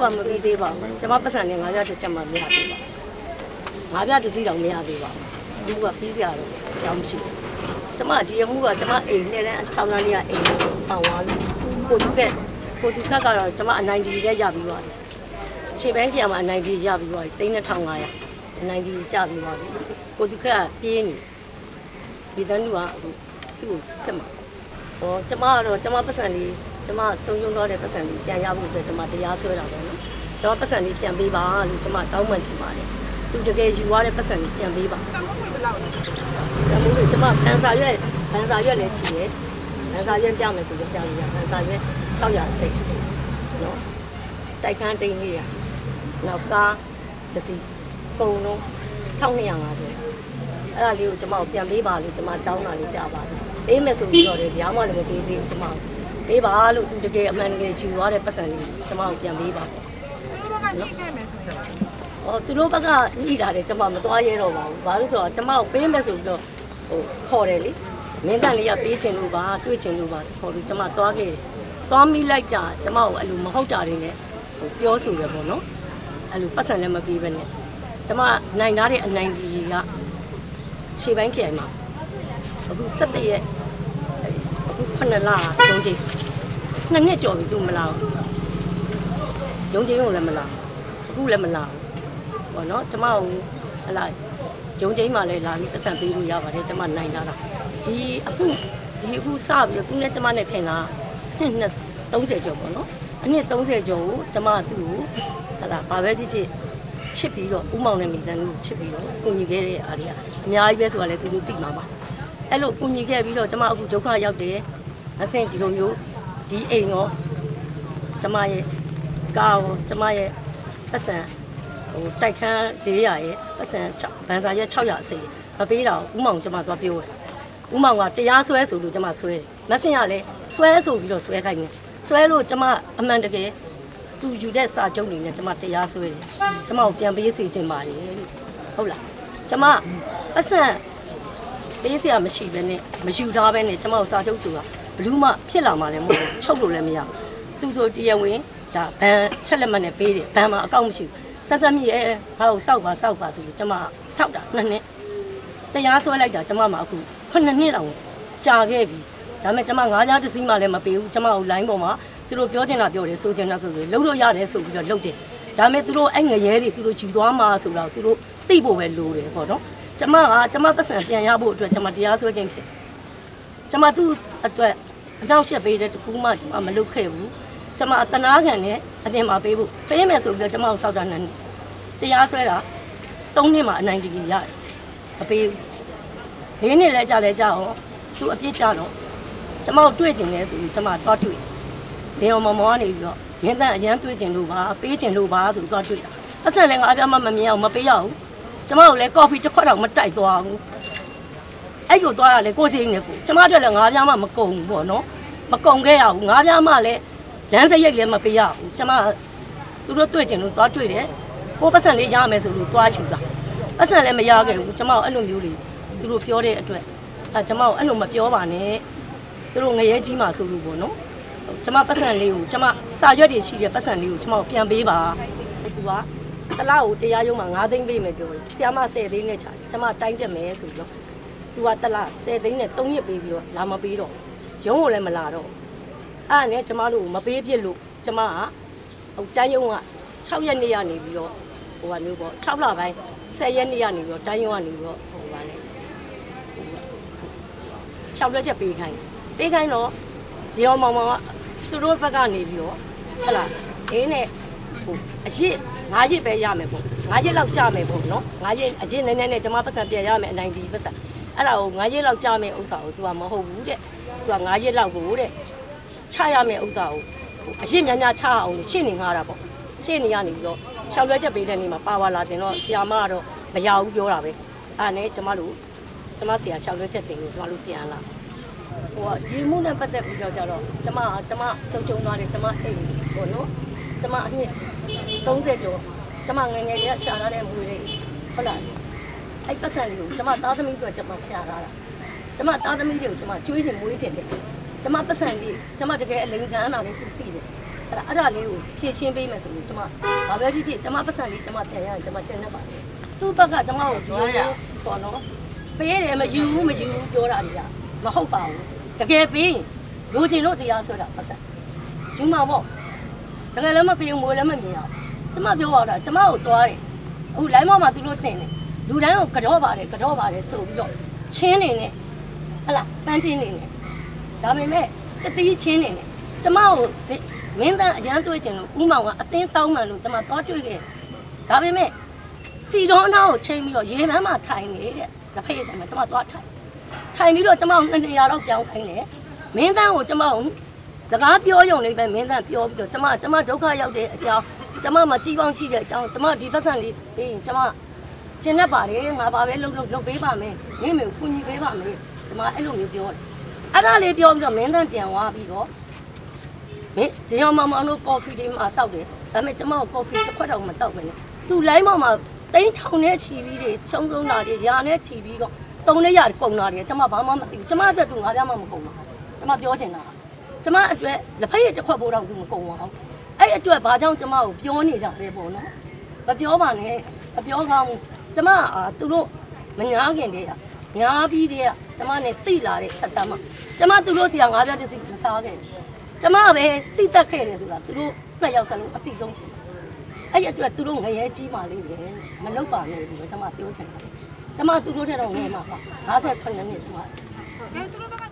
ကမပြီးသေးပါဘူးကျမပတ်စံနဲ့9ပြတစ်ချက်မှမရသေးပါဘူး9ပြတစ်စီးတောင်မရသေးပါဘူးအမှုကပြီးစရာတော့အကြောင်းမရှိဘူးကျမဒီအမှုကကျမအိမ်နဲ့6လနေရအိမ်ကိုပေါင်သွားပြီကိုသူကတော့ကျမအနိုင်ဒီရက်ရပြီးသွားတယ်ခြေပိုင်းကြံမှာအနိုင်ဒီရပြီးသွားပြီ3500အနိုင်ဒီကြပြီးသွားပြီကိုသူကပြေးနေဒီတန်းကသူ့ကိုစစ်မှာဟောကျမကတော့ကျမပတ်စံလေးကျမဆုံးယုံတော့တဲ့ပတ်စံလေးပြန်ရဖို့အတွက်ကျမတရားဆွဲတာပေါ့နော်ကျမပတ်စံလေးပြန်ပေးပါလို့ကျမတောင်းပန်ချင်ပါတယ်သူတကယ်ယူသွားတဲ့ပတ်စံလေးပြန်ပေးပါတမိုးဘယ်လောက်လဲတမိုးကျမဗန်စာရွက်လည်းရှိတယ်ဗန်စာရွက်ပြမယ်ဆိုတော့ပြလို့ရဗန်စာရွက်600စိတ်နော်တိုက်ခန်းတိန်လေးရနောက်ကားတစ်စီးကုန်လုံး1250အဲ့ဒါလေးကိုကျမပြန်ပေးပါလို့ကျမတောင်းတာလေးကြားပါတယ်ပေးမယ်ဆိုပြီးတော့လေဗျာမှလည်းမပေးသေးဘူးကျမပေးပါလို့သူတကယ်အမှန်တကယ်ယူသွားတဲ့ပတ်စံလေးကျမကိုပြန်ပေးပါသူတို့ကညှိခဲ့မယ်ဆိုတော့သူတို့ဘက်ကညှိတာတယ်ကျမမသွားရဲတော့ပါဘူးဘာလို့ဆိုတော့ကျမကိုပေးမယ်ဆိုပြီးတော့ခေါ်တယ်လေမင်းတန်လေးကပေးချင်လို့ပါတွေ့ချင်လို့ပါခေါ်လို့ကျမသွားခဲ့တယ်သွားမိလိုက်တာကျမကိုအဲ့လိုမဟုတ်တာတွေနဲ့ပြောဆိုရပေါ့နော်အဲ့လိုပတ်စံလည်းမပေးဘဲနဲ့ကျမနိုင်ထားတဲ့အနိုင်ကြီးကခြေပိုင်းခိုင်မှာအခု17ရက်အခု9လရုံးချိန်2နှစ်ကျော်ပြီသူမလာဘူးရုံးချိန်ကိုလည်းမလာအခုလည်းမလာဘူးပေါ့နော်ကျမကိုဟလာရုံးချိန်မှလည်းလာပြီးပတ်စံပေးလို့ရပါတယ်ကျမနိုင်ထားတာဒီအခုစပြီးတော့သူနဲ့ကျမနဲ့ခင်တာနှစ်30ကျော်ပေါ့နော်အနှစ်30ကျော်ကိုကျမသူ့ကိုဟလာဘာပဲဖြစ်ဖြစ်ချစ်ပြီးတော့ဥမောင်နဲ့မိသားစုချစ်ပြီးတော့ကိုညီခဲ့တဲ့အားတွေကအများကြီးပဲဆိုတာလည်းသူတို့သိမှာပါအဲ့လိုကိုညီခဲ့ပြီးတော့ကျမအခုဒုက္ခရောက်တယ်အဆင့်ဒီလိုမျိုးဒီအိမ်ရောကျမရဲ့ကားရောကျမရဲ့ပတ်စံတိုက်ခန်း400ရဲ့ပတ်စံဗန်စာရဲ့600အစိမပေးတော့ဥမောင်ကျမသွားပြောတယ်ဥမောင်ကတရားဆွဲဆိုလို့ကျမဆွဲတယ်မဆင်ရလဲဆွဲဆိုပြီးတော့ဆွဲခိုင်းတယ်ဆွဲလို့ကျမအမှန်တကယ်သူယူတဲ့စာချုပ်တွေနဲ့ကျမတရားဆွဲတယ်ကျမကိုပြန်ပေးစီခြင်းပါတယ်ဟုတ်လားကျမအဆန်ပေးစရာမရှိဘဲနဲ့မယူထားဘဲနဲ့ကျမကိုစာချုပ်ဆိုတာဘလူးမှဖြစ်လာမှလည်းမဟုတ်ဘူးချုပ်လို့လည်းမရဘူးသူဆိုတရားဝင်ဒါဘန်ချက်လက်မှတ်နဲ့ပေးတယ်ဘန်မှာအကောင့်မရှိဘူးဆက်ဆက်မြရဲ့ဟာကိုစောက်ပါဆိုလို့ကျမစောက်တာ2နှစ်တရားဆွဲလိုက်တာကျမမှာအခု9နှစ်တောင်ကြာခဲ့ပြီဒါပေမဲ့ကျမ9ညတစ်စီးမှလည်းမပေးဘူးကျမကို line ပေါ်မှာသူတို့ပြောချင်တာပြောတယ်ဆိုချင်တာဆိုလို့လှုပ်လို့ရတယ်ဆိုပြီးတော့လှုပ်တယ်ဒါပေမဲ့သူတို့အဲ့ငရဲတွေသူတို့ယူသွားမှာဆိုတော့သူတို့သိဖို့ပဲလိုတယ်ပေါ့နော်ကျမပတ်စံပြန်ရဖို့အတွက်ကျမတရားစွဲခြင်းဖြစ်ကျမသူ့အတွက်အနောက်ရှက်ပေးတဲ့တခုမှကျမမလုပ်ခဲ့ဘူးကျမအတနာခံနဲ့အပြင်မှာပေးဖို့ပေးမယ်ဆိုပြီးတော့ကျမကိုစောက်တာနဲ့တရားစွဲတာ3နှစ်မှအနိုင်ကြီးရတယ်မပေးဘူး4နှစ်လဲကြာအောင်သူအပြစ်ကြတော့ကျမကိုတွေ့ကျင်လဲဆိုပြီးကျမသွားတွေ့ဇင်အောင်မောင်ကနေပြီးတော့မင်းတန်အရန်တွေ့ကျင်လို့ပါပေးကျင်လို့ပါဆိုသွားတွေ့တာအဆက်လည်း9ပြမှမမြင်အောင်မပေးရဘူးကျမတို့လည်းကော်ဖီတစ်ခွက်တော့မတိုက်သွားဘူးအဲ့ကိုသွားတာလေကိုစီးနေကိုကျမတို့လည်း9ပြမှမကုန်ဘူးပေါ့နော်မကုန်ခဲ့ရဘူး9ပြမှလည်းလမ်းစရိတ်လည်းမပေးရဘူးကျမသူတို့တွေ့ကျင်လို့သွားတွေ့တယ်ကိုပတ်စံလေးရမယ်ဆိုလို့သွားချူတာပတ်စံလည်းမရခဲ့ဘူးကျမတို့အဲ့လိုမျိုးတွေသူတို့ပြောတဲ့အတွက်ကျမတို့အဲ့လိုမပြောပါနဲ့သူတို့ငရဲကြီးမှဆိုလို့ပေါ့နော်ကျမပတ်စံလေးကိုကျမစာရွက်တွေရှိတဲ့ပတ်စံလေးကိုကျမပြန်ပေးပါသူကတလားကိုတရားရုံးမှာ9သိန်းပေးမယ်ပြောတယ်ဆရာမ10သိန်းနဲ့ချာကျမတိုင်းတက်မယ်ဆိုပြီးတော့သူကတလား10သိန်းနဲ့3ရက်ပေးပြီးတော့လာမပေးတော့ရုံးကိုလည်းမလာတော့အဲ့ဒါနဲ့ကျမတို့မပေးဖြစ်လို့ကျမကတိုင်းရုံးက6ရက်နေ့ကနေပြီးတော့ဟိုကမျိုးပေါ့6လပိုင်း10ရက်နေ့ကနေပြီးတော့တိုင်းရုံးကနေပြီးတော့ဟိုပါလေ6ရက်ချက်ပေးခိုင်းတော့ဇီယောမောင်ကသူတို့ဘက်ကနေပြီးတော့ဟလာအင်းနဲ့ဟိုအရစ်9ရက်ပဲရမယ်ပေါ့9ရက်လောက်ကြာမယ်ပေါ့နော်9ရက်အရစ်နည်းနည်းနဲ့ကျမပတ်စံပြန်ရမယ်အနိုင်ဒီပတ်စံအဲ့ဒါကို9ရက်လောက်ကြာမယ်ဥစ္စာကို तू ကမဟုတ်ဘူးတဲ့ तू က9ရက်လောက်ကိုတဲ့ချရမယ်ဥစ္စာကိုအရစ်များချအောင်ရှင်းနေငါတာပေါ့ရှင်းနေရနေပြီးတော့ရှောက်လွှဲချက်ပေးတဲ့နေ့မှာပါဝါလာတင်တော့ဆရာမကတော့မရဘူးပြောတာပဲအဲ့နဲ့ကျမဆရာရှောက်လွှဲချက်တင်ကိုကျမတို့ပြန်လာဟိုဒီမှုနဲ့ပတ်သက်ပြီးတော့ကြတော့ကျမဆုံးချုံသွားတယ်ကျမအိမ်ပေါ့နော်ကျမအနှစ်30ကျော်ကျမငယ်ငယ်လေးရှာထားတဲ့မွေလေးဟုတ်လားအဲ့ပတ်စံလေးကိုကျမသားသမီးတို့ကျမရှာထားတာကျမသားသမီးတွေကိုကျမကျွေးချင်မွေးချင်တယ်ကျမပတ်စံလေးကျမတကယ်အလိန်ခံတာလေးသိတယ်အဲ့ဒါလေးကိုဖြည့်ရှင်းပေးမယ်ဆိုရင်ကျမဘာပဲဖြစ်ဖြစ်ကျမပတ်စံလေးကျမပြန်ရရင်ကျမကျန်နေပါသူ့ဘက်ကကျမကိုပြောပေါ့နော်ပေးတယ်မယူဘူးပြောတာတွေကမဟုတ်ပါဘူးတကယ်ပေးလိုချင်လို့တရားဆိုတာပတ်စံယူမှာပေါ့တကယ်လည်းမပေးဘူးမိုးလည်းမမြင်အောင်ကျမပြောပါတော့ကျမကိုသွားတယ်အခုလိုင်းမောက်မှာသူတို့တင်တယ်လူတိုင်းကိုကတော့ပါတယ်ဆိုပြီးတော့ချင်းနေနဲ့ဟလာပန်းချင်းနေနဲ့ဒါပေမဲ့တတိချင်းနေနဲ့ကျမကိုမင်းသားအရန်တွေးချင်လို့ဥမောင်ကအတင်းတောင်းမှန်လို့ကျမသွားတွေ့ခဲ့ဒါပေမဲ့စီတော်နာကိုချိန်ပြီးတော့ရေပန်းမှာထိုင်နေတဲ့လက်ဖက်ရည်ဆိုင်မှာကျမသွားထိုင်ပြီးတော့ကျမကို2နေရာတော့ပြောင်းခိုင်းတယ်မင်းသားကိုကျမကိုစကားပြောရုံလေးပဲမင်းသားပြောပြီးတော့ကျမဒုက္ခရောက်တဲ့အကြောင်းကျမမှာကြီးပေါင်းရှိတဲ့အကြောင်းကျမဒီပတ်စံလေးပြီးရင်ကျမကျင်တတ်ပါတယ်ငါဘာပဲလုပ်ပေးပါမယ်မင်းမျိုးကူညီပေးပါမယ်ကျမအဲ့လိုမျိုးပြောတယ်အဲ့ဒါလေးပြောပြီးတော့မင်းသားပြန်သွားပြီးတော့မင်းဇေယောမောင်တို့ကော်ဖီတွေမှာတောက်တယ်ဒါပေမဲ့ကျမကိုကော်ဖီတစ်ခွက်တော့မတောက်ပဲနဲ့သူလိုင်းမောင်မှာတိန်းထောင်နဲ့ချီပြီးတွေရှုံတာတွေရာနဲ့ချီပြီးတော့တုံးနဲ့ရကုန်တာတွေကျမဘာမှမသိဘူးကျမအတွက်သူငါးပြားမှမကုန်ပါဘူးကျမပြောချင်တာကျမအတွက်လက်ဖက်ရည်တစ်ခွက်ပိုးတော့သူမကုန်ပါဘူးအဲ့အတွက်ဘာကြောင့်ကျမကိုပြောနေကြတယ်ပေါ့နော်မပြောပါနဲ့မပြောကောင်းကျမသူတို့မညာခင်တည်းကညာပြီးတည်းကကျမနဲ့သိလာတဲ့သက်တမ်းမှာကျမသူတို့စီကငါးပြားတစ်စီမစားခဲ့ကျမပဲတိတက်ခဲ့တယ်ဆိုတာသူတို့နှစ်ယောက်စလုံးအတိဆုံးဖြစ်အဲ့အတွက်သူတို့ငရဲကြီးမှလေးပဲမလုပ်ပါနဲ့လို့ကျမပြောချင်တယ်ကျမသူတို့ထက်တော့ငဲမှာပါ58နှစ်ကျမကဲသူတို့ဘက်က